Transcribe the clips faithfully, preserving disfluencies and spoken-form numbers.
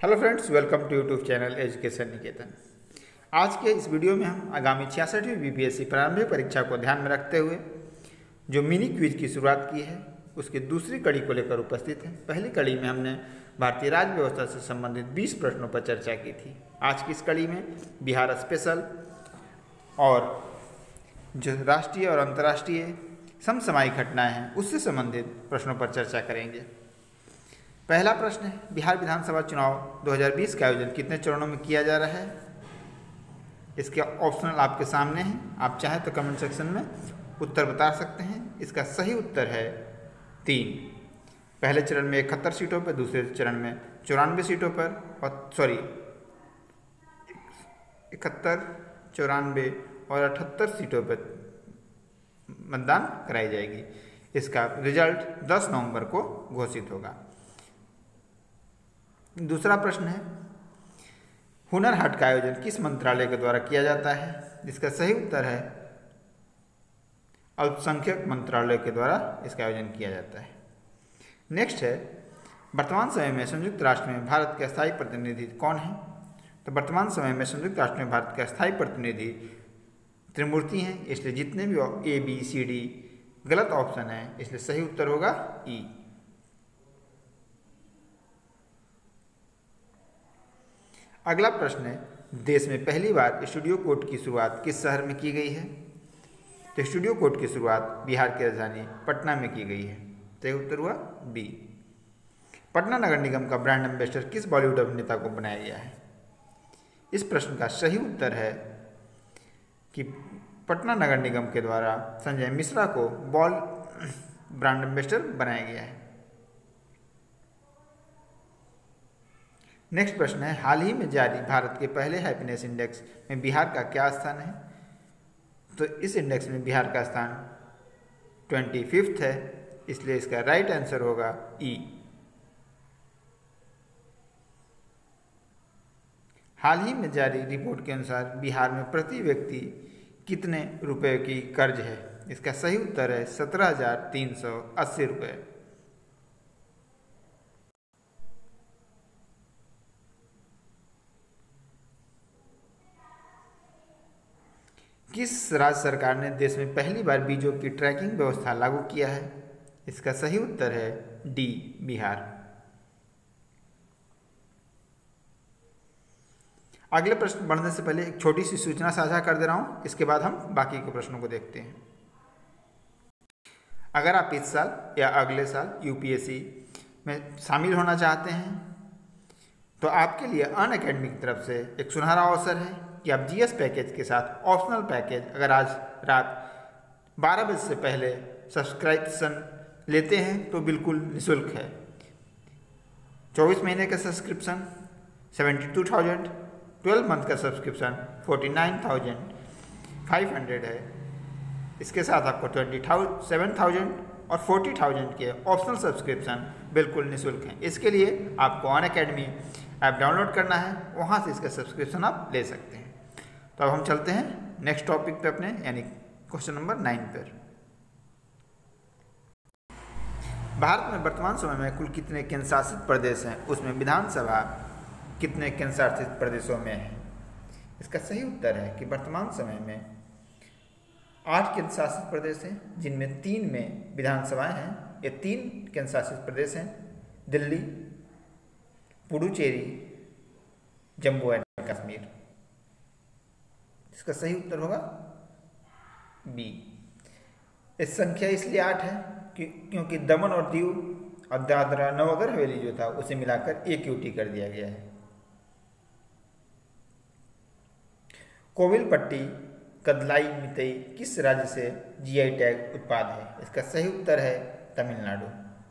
Hello friends, welcome to YouTube channel education Niketan. आज के इस वीडियो में हम आगामी छियासठवीं बीपीएससी प्रारंभिक परीक्षा को ध्यान में रखते हुए जो मिनी क्विज की शुरुआत की है उसकी दूसरी कड़ी को लेकर उपस्थित हैं। पहली कड़ी में हमने भारतीय राज्य व्यवस्था से संबंधित बीस प्रश्नों पर चर्चा की थी। आज की इस कड़ी में बिहार स्पेशल और जो राष्ट्रीय और अंतर्राष्ट्रीय समसामयिक घटनाएँ हैं उससे संबंधित प्रश्नों पर चर्चा करेंगे। पहला प्रश्न है, बिहार विधानसभा चुनाव दो हज़ार बीस का आयोजन कितने चरणों में किया जा रहा है? इसके ऑप्शनल आपके सामने हैं, आप चाहें तो कमेंट सेक्शन में उत्तर बता सकते हैं। इसका सही उत्तर है तीन। पहले चरण में इकहत्तर सीटों पर, दूसरे चरण में चौरानवे सीटों पर और सॉरी इकहत्तर चौरानवे और अठहत्तर सीटों पर मतदान कराई जाएगी। इसका रिजल्ट दस नवंबर को घोषित होगा। दूसरा प्रश्न है, हुनर हाट का आयोजन किस मंत्रालय के द्वारा किया जाता है? इसका सही उत्तर है अल्पसंख्यक मंत्रालय के द्वारा इसका आयोजन किया जाता है। नेक्स्ट है, वर्तमान समय में संयुक्त राष्ट्र में भारत के स्थायी प्रतिनिधि कौन है? तो वर्तमान समय में संयुक्त राष्ट्र में भारत के स्थायी प्रतिनिधि त्रिमूर्ति हैं, इसलिए जितने भी ए बी सी डी गलत ऑप्शन है, इसलिए सही उत्तर होगा ई। अगला प्रश्न है, देश में पहली बार स्टूडियो कोड की शुरुआत किस शहर में की गई है? तो स्टूडियो कोड की शुरुआत बिहार की राजधानी पटना में की गई है। सही उत्तर हुआ बी। पटना नगर निगम का ब्रांड एम्बेसडर किस बॉलीवुड अभिनेता को बनाया गया है? इस प्रश्न का सही उत्तर है कि पटना नगर निगम के द्वारा संजय मिश्रा को बॉल ब्रांड एम्बेसडर बनाया गया है। नेक्स्ट प्रश्न है, हाल ही में जारी भारत के पहले हैप्पीनेस इंडेक्स में बिहार का क्या स्थान है? तो इस इंडेक्स में बिहार का स्थान ट्वेंटी फिफ्थ है, इसलिए इसका राइट आंसर होगा ई। हाल ही में जारी रिपोर्ट के अनुसार बिहार में प्रति व्यक्ति कितने रुपए की कर्ज है? इसका सही उत्तर है सत्रह हजार तीन सौ अस्सी रुपये। किस राज्य सरकार ने देश में पहली बार बीजों की ट्रैकिंग व्यवस्था लागू किया है? इसका सही उत्तर है डी, बिहार। अगले प्रश्न बढ़ने से पहले एक छोटी सी सूचना साझा कर दे रहा हूं, इसके बाद हम बाकी के प्रश्नों को देखते हैं। अगर आप इस साल या अगले साल यूपीएससी में शामिल होना चाहते हैं तो आपके लिए अनअकैडमी की तरफ से एक सुनहरा अवसर है कि आप जीएस पैकेज के साथ ऑप्शनल पैकेज अगर आज रात बारह बजे से पहले सब्सक्रिप्शन लेते हैं तो बिल्कुल निःशुल्क है। चौबीस महीने का subscription seventy two thousand, twelve month का subscription forty nine thousand five hundred है। इसके साथ आपको ट्वेंटी थाउ सेवन थाउजेंड और फोर्टी थाउजेंड के ऑप्शनल सब्सक्रिप्शन बिल्कुल निःशुल्क हैं। इसके लिए आपको अनअकैडमी ऐप डाउनलोड करना है, वहाँ से इसका सब्सक्रिप्शन आप ले सकते हैं। तो अब हम चलते हैं नेक्स्ट टॉपिक पे अपने, यानी क्वेश्चन नंबर नाइन पर। भारत में वर्तमान समय में कुल कितने केंद्र शासित प्रदेश हैं? उसमें विधानसभा कितने केंद्र शासित प्रदेशों में है? इसका सही उत्तर है कि वर्तमान समय में आठ केंद्र शासित प्रदेश हैं, जिनमें तीन में विधानसभाएं हैं। ये तीन केंद्र शासित प्रदेश हैं, दिल्ली, पुडुचेरी, जम्मू एंड कश्मीर। इसका सही उत्तर होगा बी। इस संख्या इसलिए आठ है कि क्योंकि दमन और दीव और दादरा नगर हवेली जो था उसे मिलाकर एक यूटी कर दिया गया है। कोविलपट्टी कदलाई मितई किस राज्य से जीआई टैग उत्पाद है? इसका सही उत्तर है तमिलनाडु।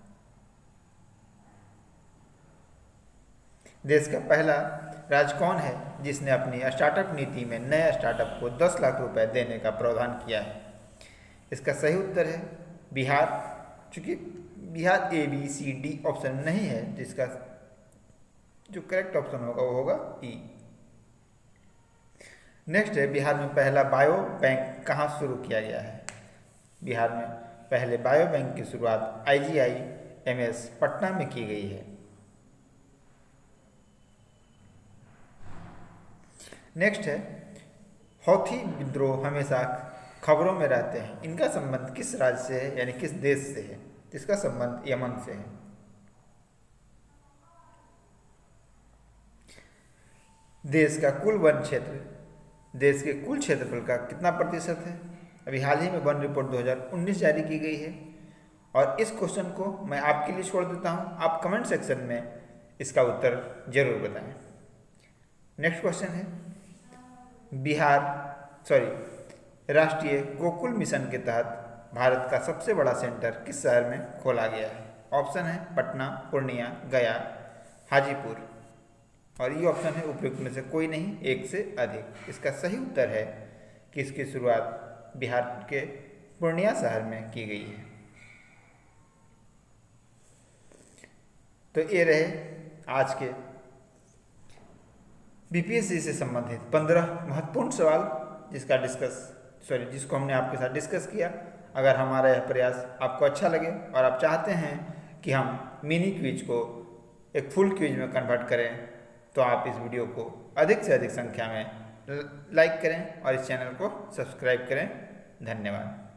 देश का पहला राज्य कौन है जिसने अपनी स्टार्टअप नीति में नए स्टार्टअप को दस लाख रुपए देने का प्रावधान किया है? इसका सही उत्तर है बिहार। चूंकि Bihar A B C D option नहीं है, जिसका जो करेक्ट ऑप्शन होगा वो होगा ई। नेक्स्ट है, बिहार में पहला बायो बैंक कहाँ शुरू किया गया है? बिहार में पहले बायो बैंक की शुरुआत I G I M S Patna में की गई है। नेक्स्ट है, हौथी विद्रोह हमेशा खबरों में रहते हैं, इनका संबंध किस राज्य से है, यानी किस देश से है? इसका संबंध यमन से है। देश का कुल वन क्षेत्र देश के कुल क्षेत्रफल का कितना प्रतिशत है? अभी हाल ही में वन रिपोर्ट दो हज़ार उन्नीस जारी की गई है और इस क्वेश्चन को मैं आपके लिए छोड़ देता हूं, आप कमेंट सेक्शन में इसका उत्तर जरूर बताएं। नेक्स्ट क्वेश्चन है, बिहार सॉरी राष्ट्रीय गोकुल मिशन के तहत भारत का सबसे बड़ा सेंटर किस शहर में खोला गया है? ऑप्शन है पटना, पूर्णिया, गया, हाजीपुर, और ये ऑप्शन है उपयुक्त में से कोई नहीं, एक से अधिक। इसका सही उत्तर है कि इसकी शुरुआत बिहार के पूर्णिया शहर में की गई है। तो ये रहे आज के बीपीएससी से संबंधित पंद्रह महत्वपूर्ण सवाल जिसका डिस्कस सॉरी जिसको हमने आपके साथ डिस्कस किया। अगर हमारा यह प्रयास आपको अच्छा लगे और आप चाहते हैं कि हम मिनी क्विज को एक फुल क्विज में कन्वर्ट करें, तो आप इस वीडियो को अधिक से अधिक संख्या में लाइक करें और इस चैनल को सब्सक्राइब करें। धन्यवाद।